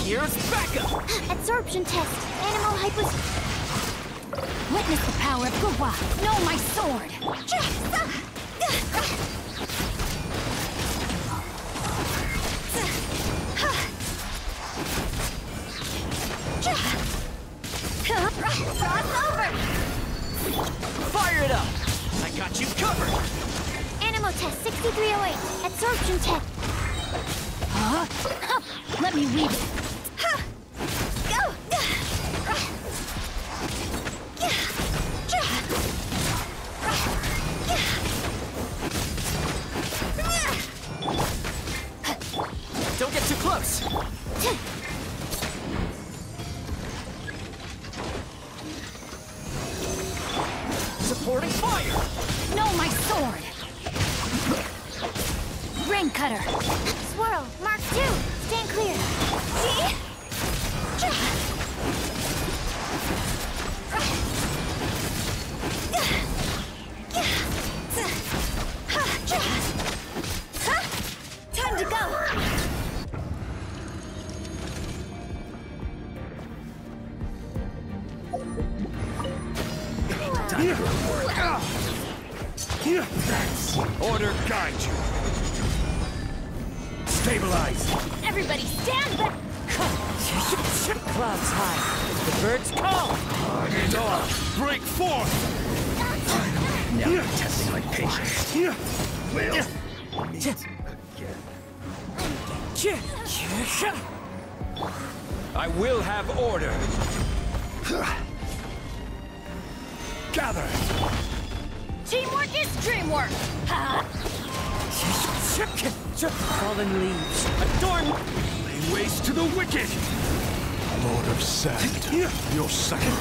Here's backup! Absorption test. Animal hypos... Witness the power of Gugwa. Know my sword. Cross over! Fire it up! I got you covered! Animal test 6308. Absorption test. Huh? Let me read it. Go! Don't get too close! Supporting fire! Know my sword. Rain cutter. Swirl. Mark 2. Stand clear. See? Time to go. Order guide you. Stabilize. Everybody stand back. Clouds high. The birds call! Dog, break forth. Now you're testing my patience. Will meet again. I will have order. Gather. Teamwork is dreamwork. Ha! Fallen leaves. Adorn! Lay waste to the wicked. Lord of Sand. Your second.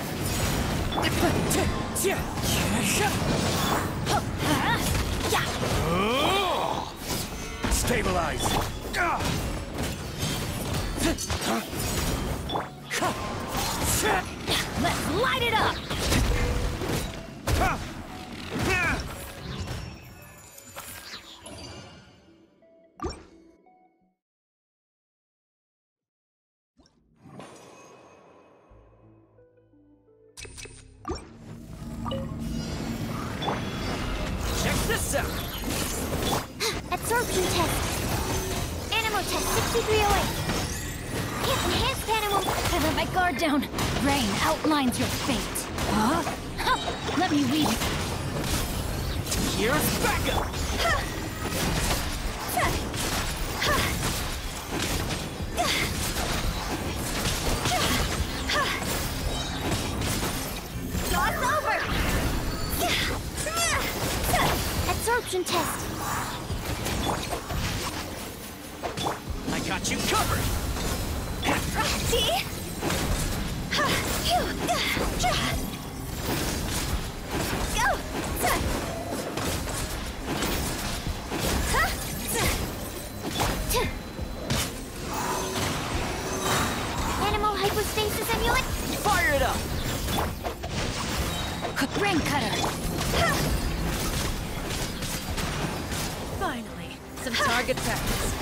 Stabilize. Let's light it up. Check this out! Absorption test. Animal test 6308. Enhanced animal... I let my guard down. Rain outlines your fate. Huh? Let me read it. Here's backup! Cross over! Absorption test. I got you covered! See? Go! Animal hypostasis amulet? Fire it up! Rain cutter. Finally, some target practice.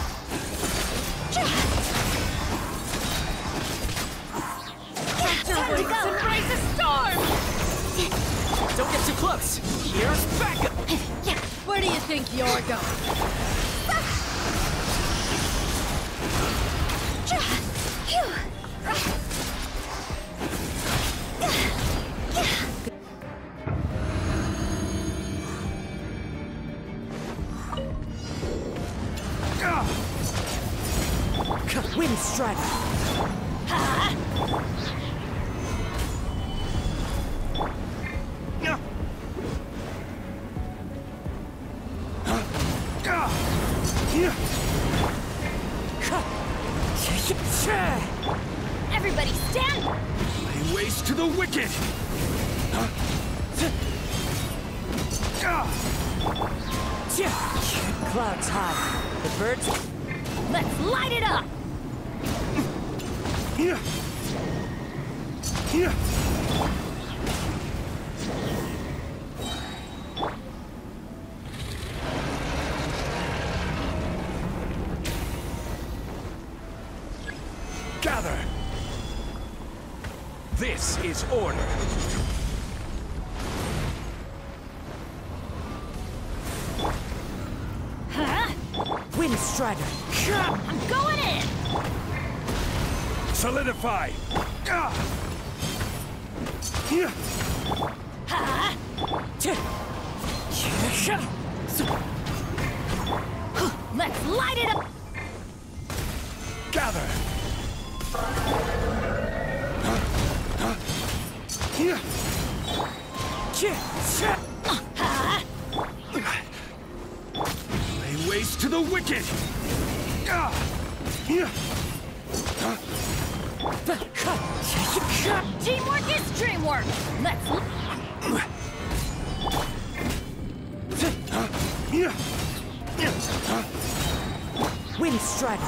Time to go! Embrace a storm! Don't get too close! Here's backup! Where do you think you're going? Wind strider! Everybody stand! Lay waste to the wicked. Clouds high. The birds... Let's light it up! Here. Here. This is order. Huh? Wind Strider. I'm going in! Solidify. Huh? Let's light it up! Gather. Lay waste to the wicked. Teamwork is dreamwork! Let's... Wind Strider.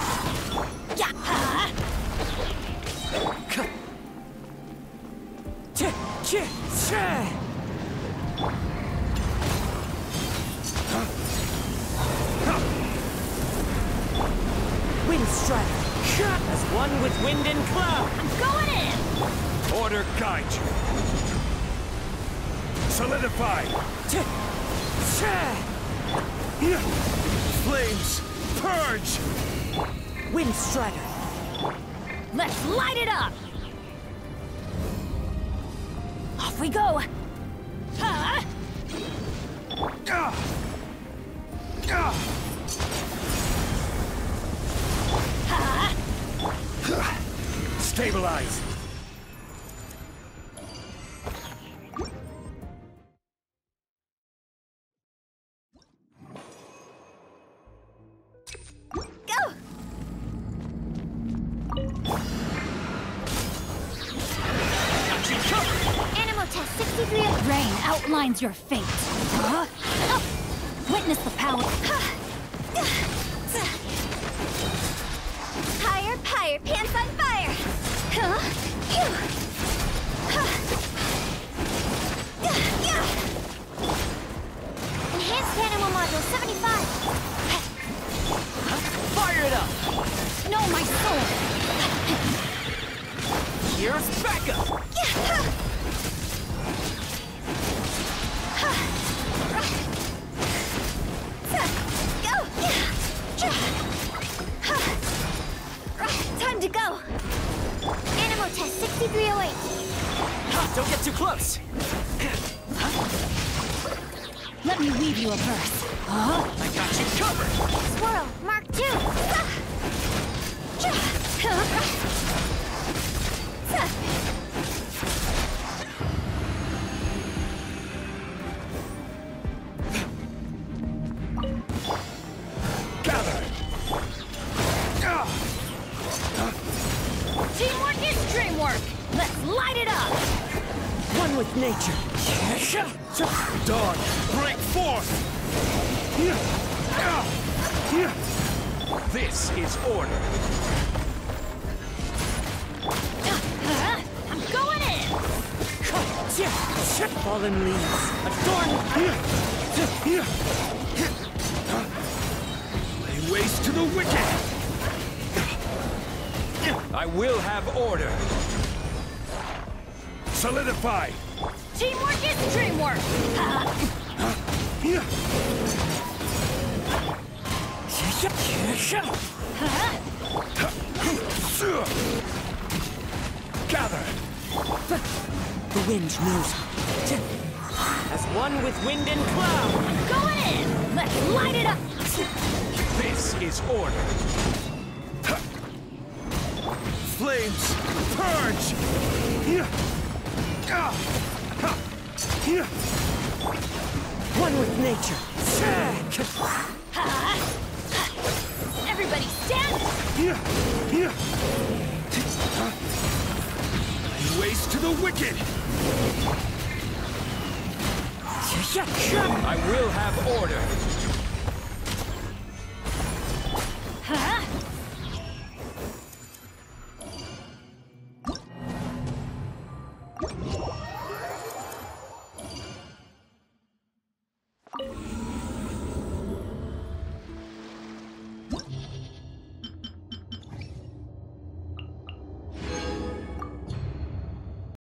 Wind Strider. As one with wind and cloud. I'm going in! Order guide you. Solidify. Flames, purge. Wind Strider. Let's light it up! Off we go! Huh? Stabilize. Go! Animal Test 63. Rain outlines your fate. Huh? Witness the power. Higher, higher, pants on fire! Huh? Phew. Enhanced Animal Module 75. Fire it up! Know my soul! Here's backup! Time to go! Animal Test 6308. Don't get too close! Let me weave you a verse. Huh? I got you covered! Swirl, Mark 2. Gather. Teamwork is dreamwork! Let's light it up! One with nature. Dawn, break forth. This is order. I'm going in! Fallen leaves. Adorn! Lay waste to the wicked. I will have order. Solidify. Teamwork is dreamwork! Gather. The wind knows. As one with wind and cloud. I'm going in! Let's light it up! This is order. Flames, purge. One with nature. Everybody stand! Lay waste to the wicked. I will have order.